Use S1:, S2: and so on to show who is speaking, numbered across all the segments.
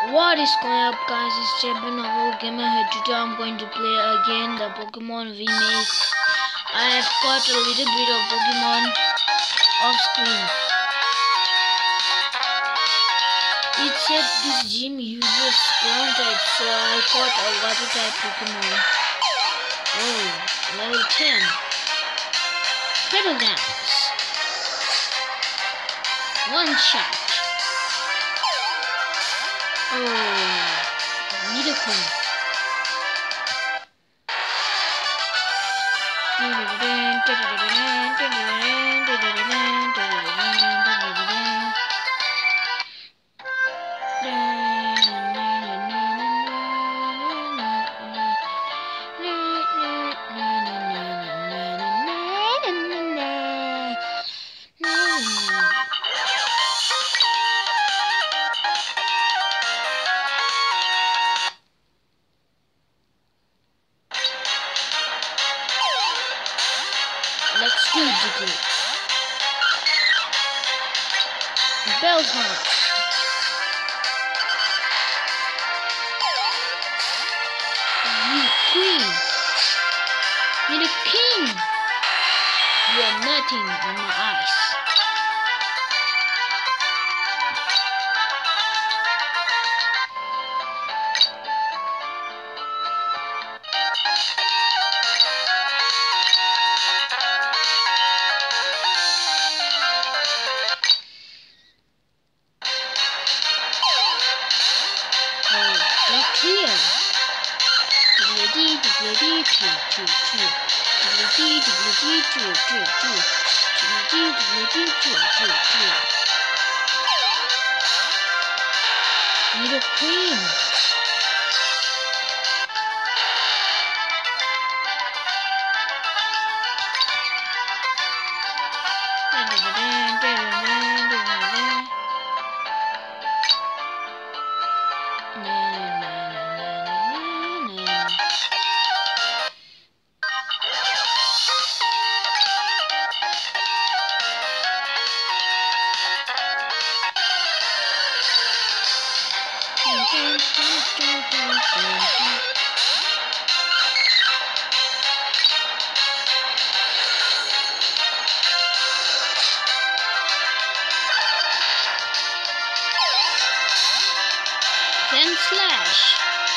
S1: What is going up, guys? It's Champion of Gamer here. Today I'm going to play again the Pokemon remake. I have got a little bit of Pokemon off screen. It said this gym uses ground type, so I got a water type Pokemon. Oh, level 10. Petal Dance. One shot. Oh, Nidoqueen. Let's do it. Bellhorn. Queen. You're the king. You are nothing in my eyes. Nidoqueen. Then slash.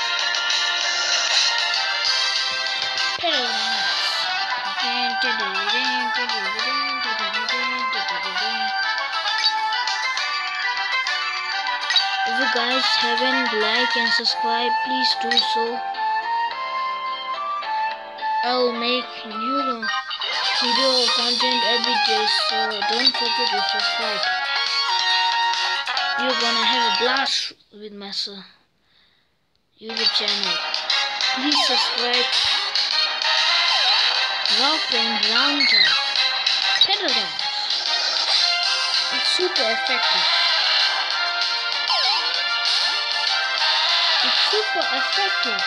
S1: Petal If you guys haven't liked and subscribed, please do so. I'll make new video content every day, so don't forget to subscribe. You're gonna have a blast with my YouTube channel. Please subscribe. Rock and round type. Petal Dance. It's super effective. It's super effective.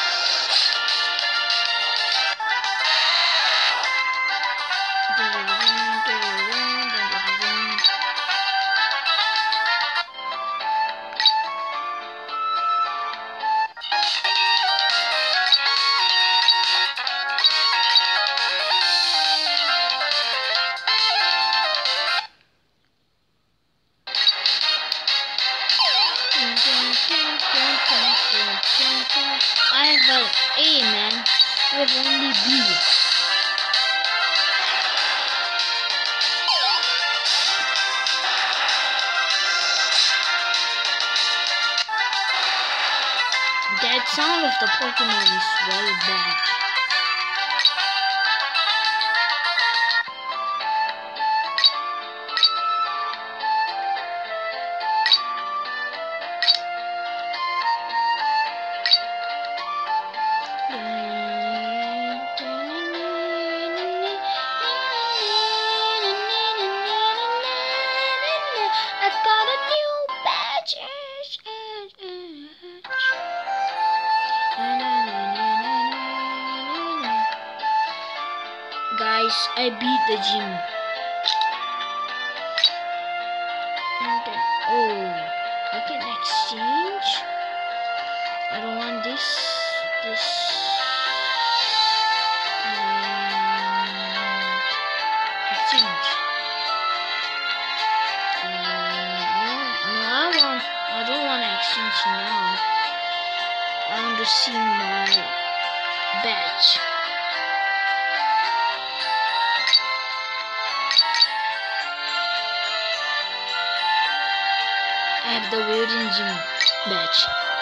S1: I have an A, man. I have only B. That sound of the Pokemon is very bad. I got a new badge. Guys, I beat the gym. Oh, I can exchange. I don't want this. Exchange. No, I don't want to exchange now. I want to see my badge. I have the Waiting Gym badge.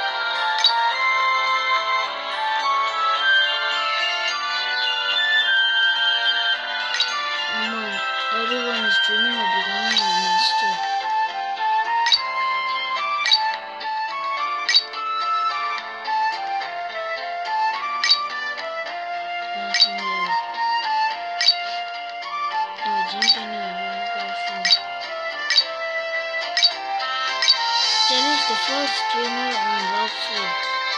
S1: Come on, everyone is dreaming of becoming a master. Challenge the first trainer on Route 4.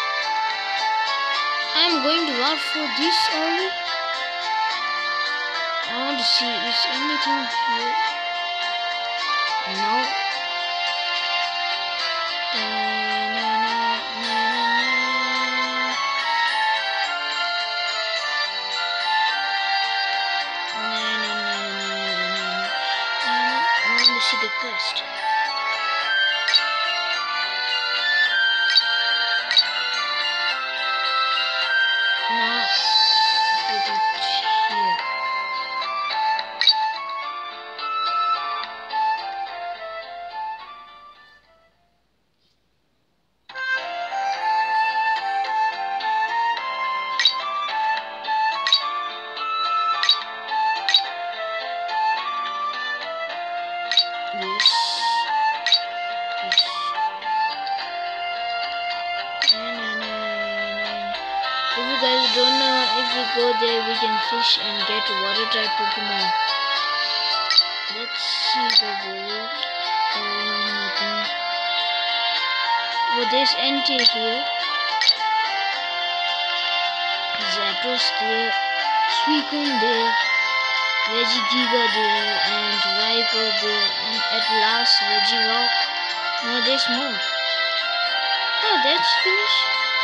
S1: I'm going to Route 4 this early. I want to see, is anything here? No. I want to see the quest. Now put it here. Yes. If you guys don't know, if we go there we can fish and get water type Pokemon. Let's see the world. Nothing. Oh, there's Entei here. Zapdos there. Suicune there. Regigiga there. And Raikou there. And at last Regirock. No, there's more. Oh, that's finished.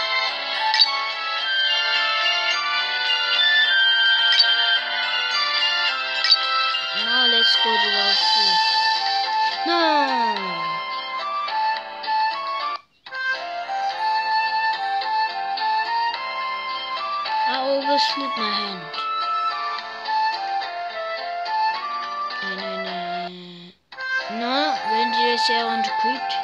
S1: Now let's go to Route 4. No! I overslept my hand. No, when did I say I want to quit?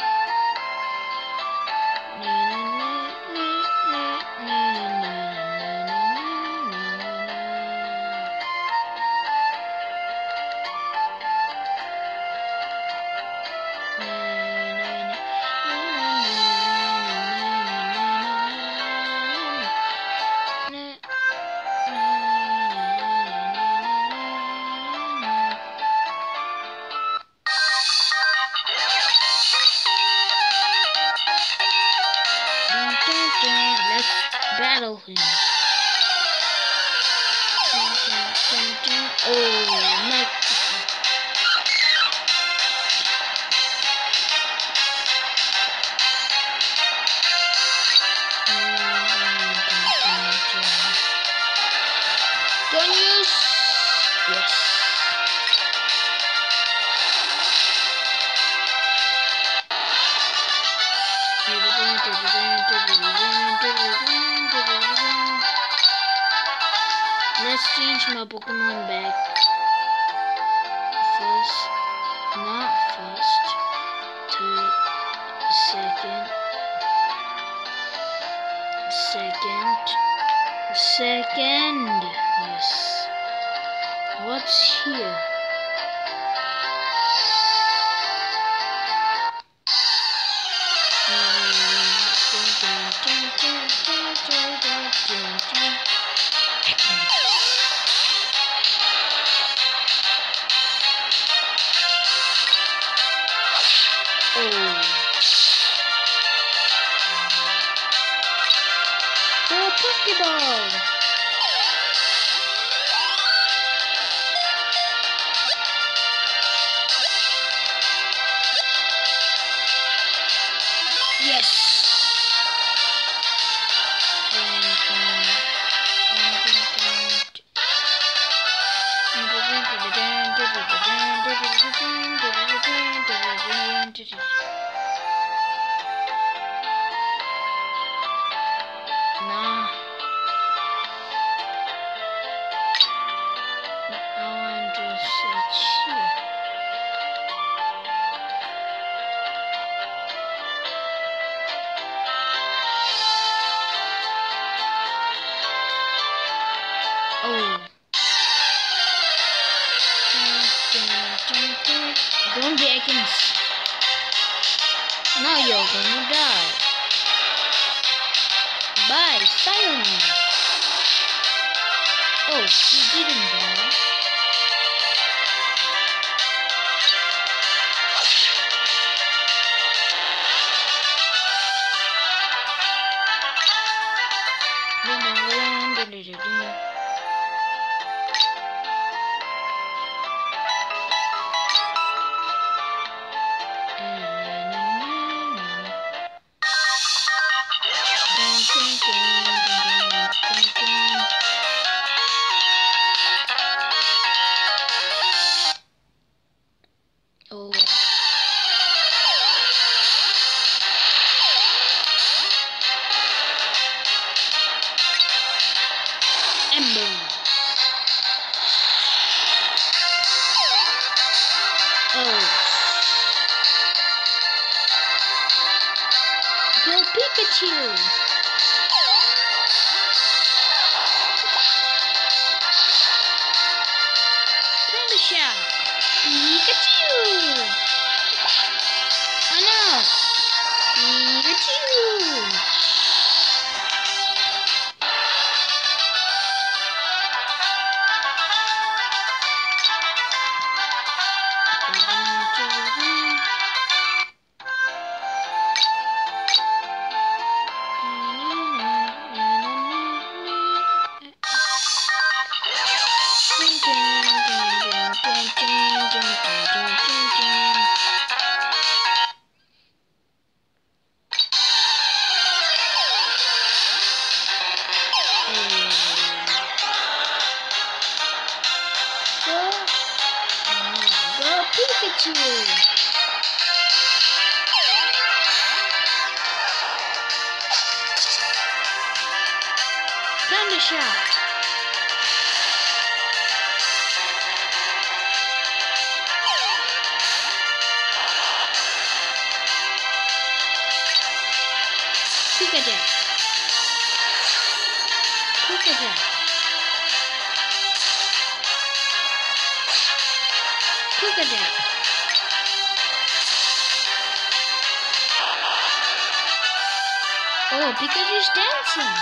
S1: Let's battle him. Oh my! Don't use. Yes. Let's change my Pokemon back. Not first, third, second, yes. What's here? Oh, Pokeball! Yes! Nah, I want to search here. Oh. Don't be against. Now you're gonna die. Bye, sayonara. Oh, he didn't die. Oh. Ember. Oh. Go Pikachu! Panda Shout! Pikachu! Oh no! Pikachu! Go Pikachu! Thunder Shout! Pikachu! Pikachu! Pikachu! Oh, Pikachu's dancing!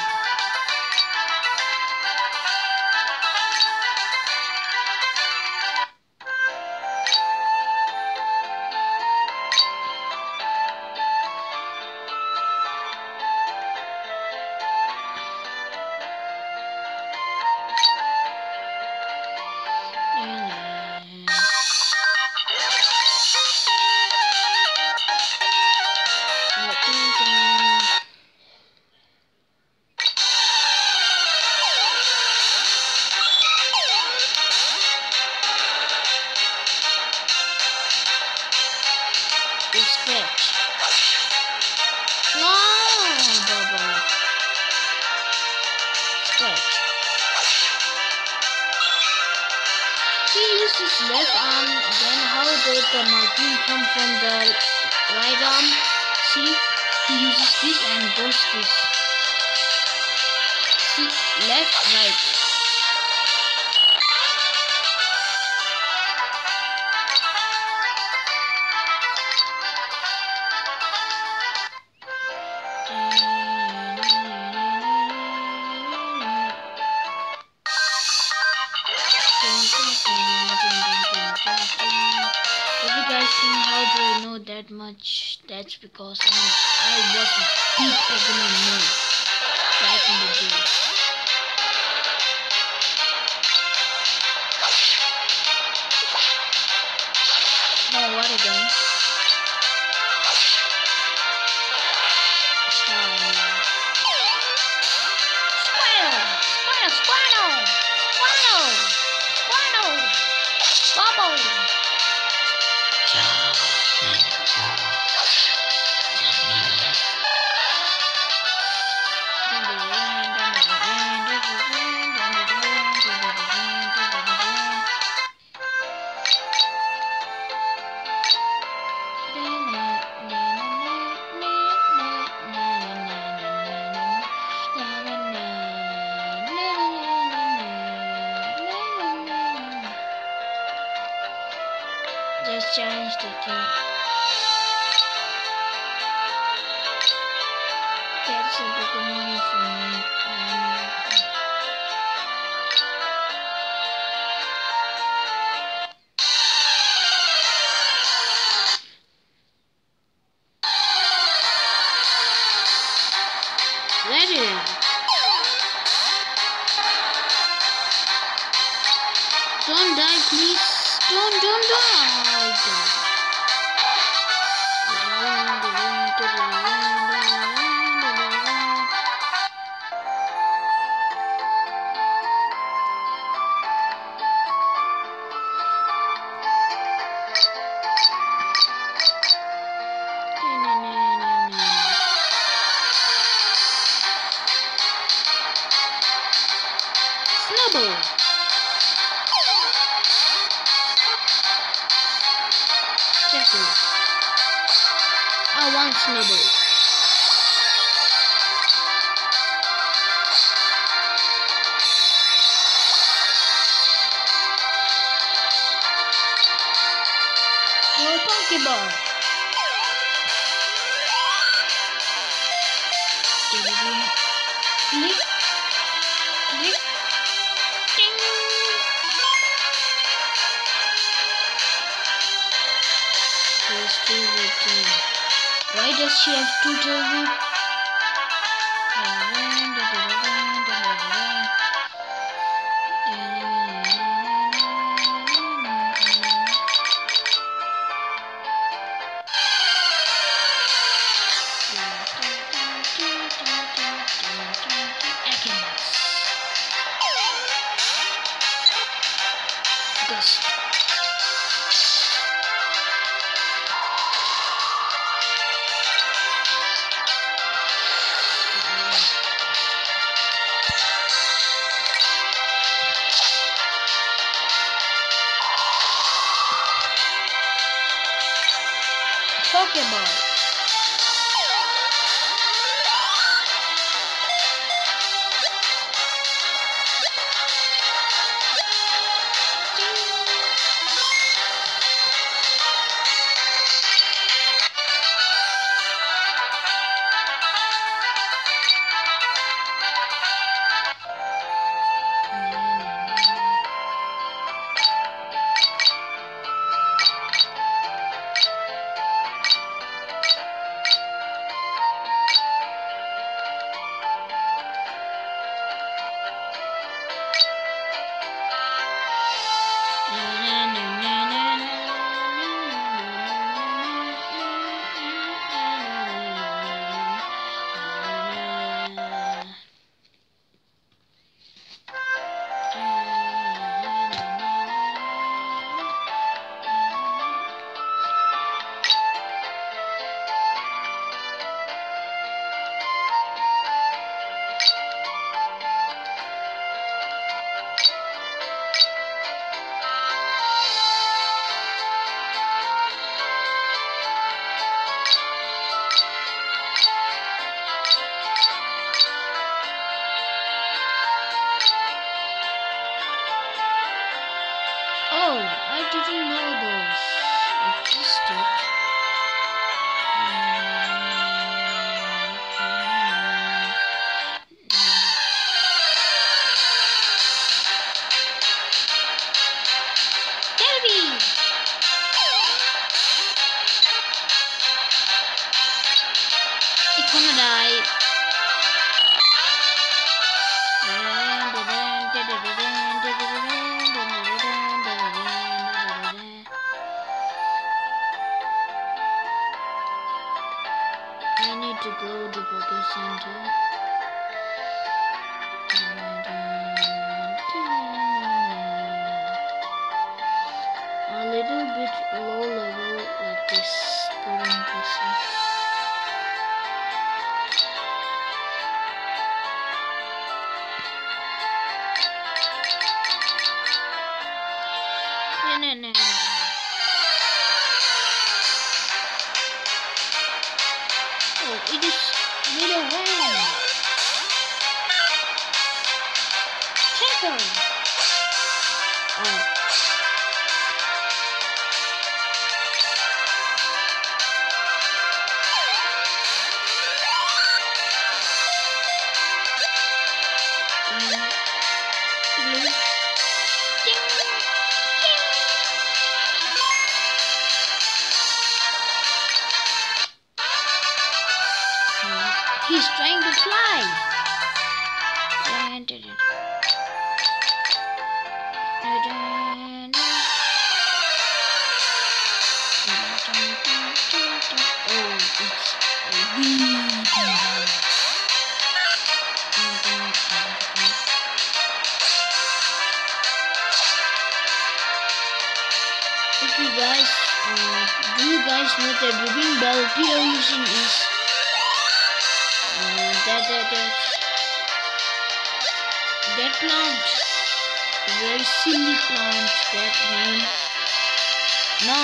S1: Scratch. No, double. Scratch. He used his left arm. Then how did the marking come from the right arm? See, he uses this and goes this. See, left, right. If you guys think how do I know that much, that's because I was a big Pokemon nerd back in the day. No, what again? challenge the team. That's a Pokemon for me. Let it out. Don't die, please. Don't die. Snowball. Jackal. I want Snowball. Oh, Pokeball. Click, click, ding. Why does she have two tails? Ghost. Pokeball. Oh, I didn't know those existed. Kirby! It's gonna die. I need to go to Poké Center. A little bit low level like this current person. No. Oh, it is little Wayne. Tackle. Oh. He's trying to fly. Oh, it's if you guys, do you guys know that Weeping Bell P-Evolution is that plant, very silly plant. That name. No.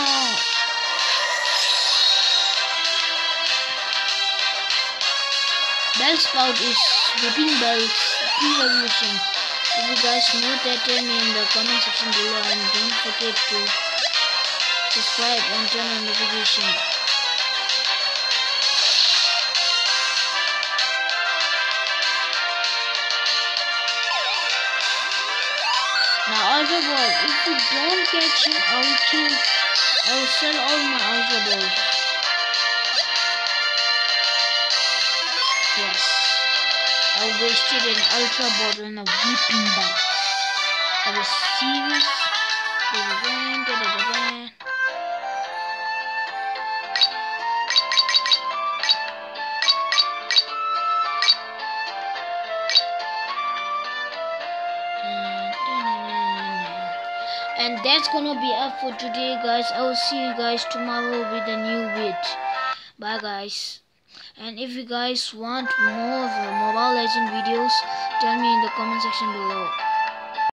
S1: Bellsprout is Weeping Bell's P-Evolution. If you guys know that, tell me in the comment section below, and don't forget to subscribe and turn on notification. Now Ultra Ball, if you don't catch him, I'll sell all my Ultra Balls. Yes, I wasted an Ultra Ball on a Weeping Bell. Are you serious? And that's gonna be up for today, guys. I will see you guys tomorrow with a new vid. Bye, guys. And if you guys want more of Mobile Legends videos, tell me in the comment section below.